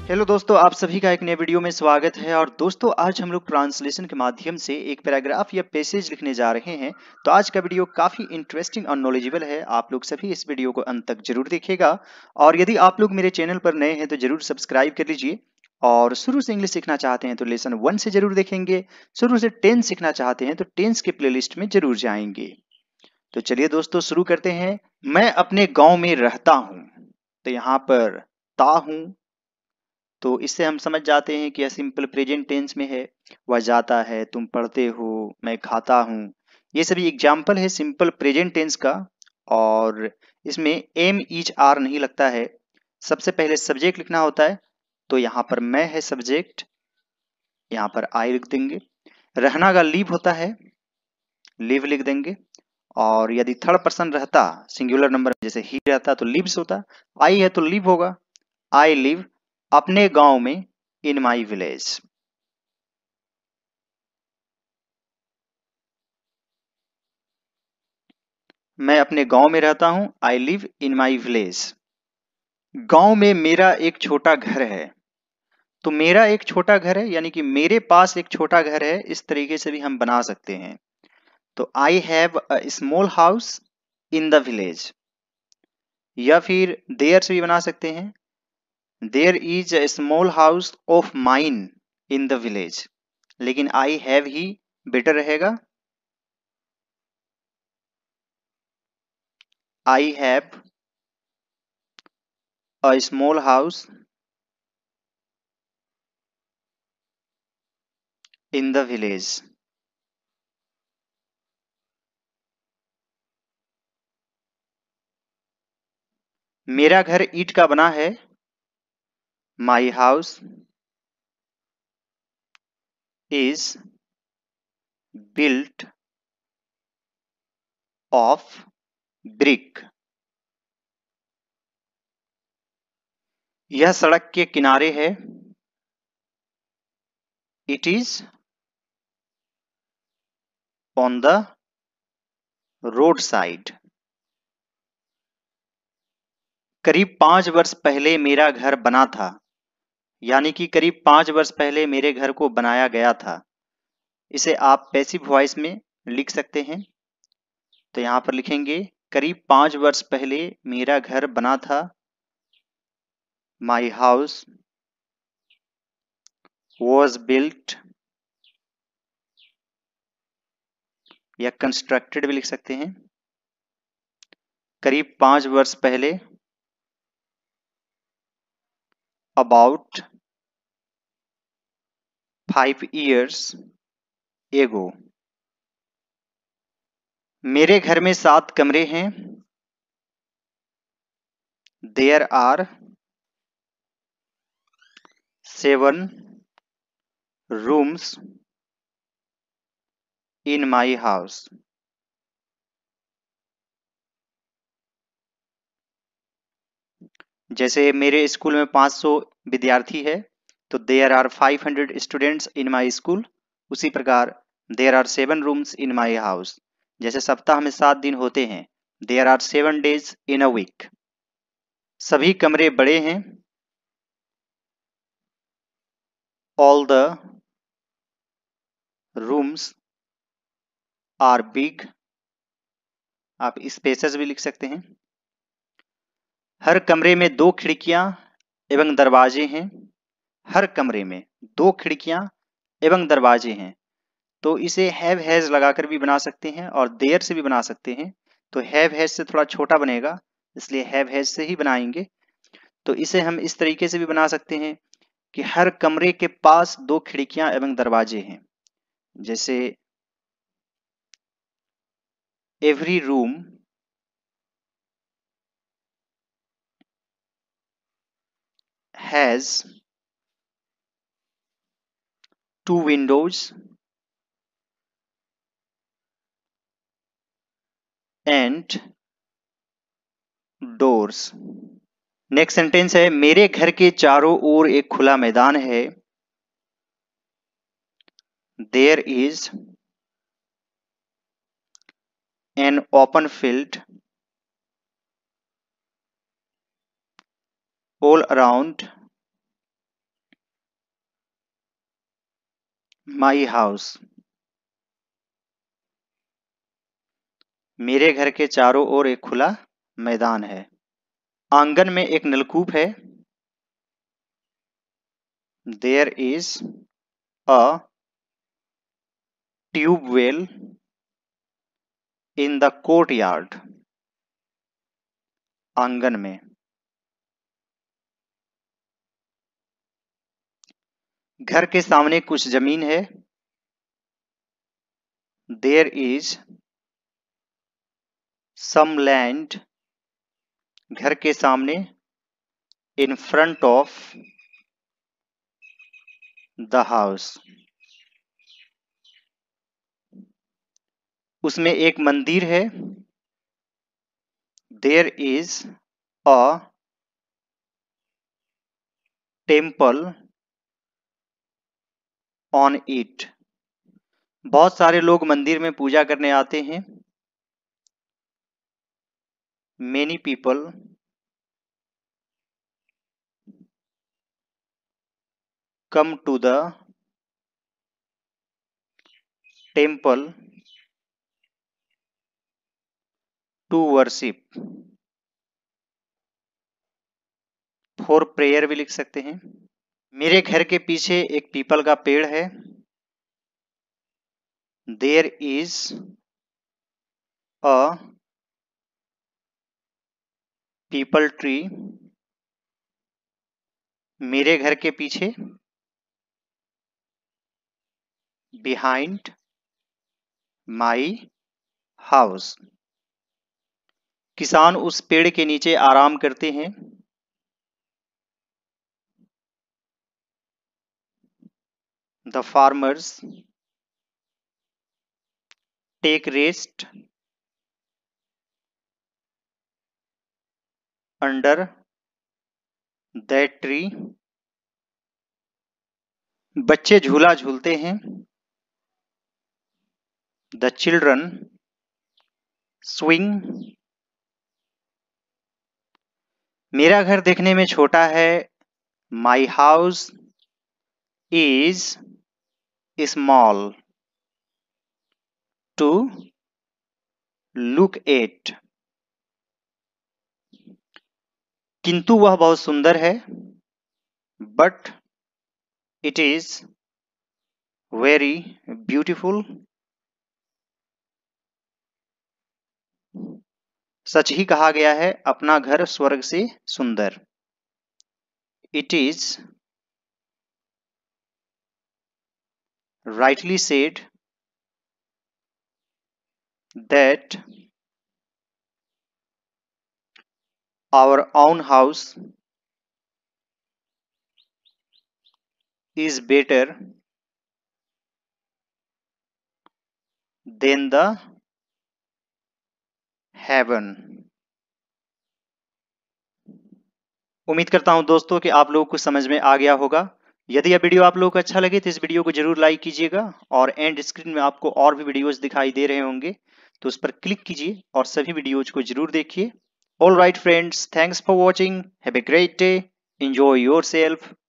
Hello दोस्तों, आप सभी का एक नए वीडियो में स्वागत है। और दोस्तों, आज हम लोग ट्रांसलेशन के माध्यम से एक पैराग्राफ या पैसेज लिखने जा रहे हैं। तो आज का वीडियो काफी इंटरेस्टिंग और नॉलेजेबल है। आप लोग सभी इस वीडियो को अंत तक जरूर देखिएगा। और यदि आप लोग मेरे चैनल पर नए हैं तो जरूर सब्सक्राइब कर लीजिए। और शुरू से इंग्लिश सीखना चाहते हैं तो लेसन 1 से जरूर देखेंगे। शुरू से 10 सीखना चाहते हैं तो 10 के प्लेलिस्ट में जरूर जाएंगे। तो चलिए दोस्तों, शुरू करते हैं। मैं अपने गाँव में रहता हूँ। तो यहाँ पर ता हूँ, तो इससे हम समझ जाते हैं कि यह सिंपल प्रेजेंट टेंस में है। वह जाता है, तुम पढ़ते हो, मैं खाता हूँ। ये सभी एग्जाम्पल है सिंपल प्रेजेंट टेंस का। और इसमें एम इज आर नहीं लगता है। सबसे पहले सब्जेक्ट लिखना होता है। तो यहाँ पर मैं है सब्जेक्ट, यहाँ पर आई लिख देंगे। रहना का लिव होता है, लिव लिख देंगे। और यदि थर्ड पर्सन रहता, सिंगुलर नंबर जैसे ही रहता तो लिव्स होता। आई है तो लिव होगा। आई लिव अपने गांव में, इन माई विलेज। मैं अपने गांव में रहता हूं, I live in my village. गांव में मेरा एक छोटा घर है। तो मेरा एक छोटा घर है यानी कि मेरे पास एक छोटा घर है, इस तरीके से भी हम बना सकते हैं। तो I have a small house in the village. या फिर देयर से भी बना सकते हैं, there is a small house of mine in the village. लेकिन आई हैव ही बेटर रहेगा। I have a small house in the village. मेरा घर ईंट का बना है, my house is built of brick। यह सड़क के किनारे है, it is on the road side। करीब 5 वर्ष पहले मेरा घर बना था, यानी कि करीब 5 वर्ष पहले मेरे घर को बनाया गया था। इसे आप पैसिव वॉइस में लिख सकते हैं। तो यहां पर लिखेंगे करीब 5 वर्ष पहले मेरा घर बना था, माई हाउस was built, या कंस्ट्रक्टेड भी लिख सकते हैं। करीब 5 वर्ष पहले, अबाउट 5 years ago। मेरे घर में 7 कमरे हैं, there are 7 rooms in my house. जैसे मेरे स्कूल में 500 विद्यार्थी है, तो there are 500 students in my school. उसी प्रकार there are 7 rooms in my house. जैसे सप्ताह में 7 दिन होते हैं, there are 7 days in a week. सभी कमरे बड़े हैं, all the rooms are big. आप स्पेसेस भी लिख सकते हैं। हर कमरे में 2 खिड़कियां एवं दरवाजे हैं। हर कमरे में 2 खिड़कियां एवं दरवाजे हैं। तो इसे हैव हैज लगाकर भी बना सकते हैं और देयर से भी बना सकते हैं। तो हैव हैज से थोड़ा छोटा बनेगा, इसलिए हैव हैज से ही बनाएंगे। तो इसे हम इस तरीके से भी बना सकते हैं कि हर कमरे के पास 2 खिड़कियां एवं दरवाजे हैं। जैसे every room has 2 windows and doors. Next sentence है, मेरे घर के चारों ओर एक खुला मैदान है, there is an open field all around my house. मेरे घर के चारों ओर एक खुला मैदान है। आंगन में एक नलकूप है। There is a tube well in the courtyard. आंगन में। घर के सामने कुछ जमीन है। There is some land. घर के सामने। In front of the house. उसमें एक मंदिर है। There is a temple on it. बहुत सारे लोग मंदिर में पूजा करने आते हैं। Many people come to the temple to worship. For prayer भी लिख सकते हैं। मेरे घर के पीछे एक पीपल का पेड़ है। There is a peepal tree. मेरे घर के पीछे। Behind my house. किसान उस पेड़ के नीचे आराम करते हैं। The farmers take rest under that tree. बच्चे झूला झूलते हैं। The children swing. मेरा घर देखने में छोटा है। My house is small to look at. किंतु वह बहुत सुंदर है। But it is very beautiful. सच ही कहा गया है, अपना घर स्वर्ग से सुंदर। It is rightly said that our own house is better than the heaven। उम्मीद करता हूं दोस्तों कि आप लोगों को समझ में आ गया होगा। यदि यह वीडियो आप लोगों को अच्छा लगे तो इस वीडियो को जरूर लाइक कीजिएगा और एंड स्क्रीन में आपको और भी वीडियोस दिखाई दे रहे होंगे तो उस पर क्लिक कीजिए और सभी वीडियोज को जरूर देखिए। All right friends, thanks for watching, have a great day, enjoy yourself.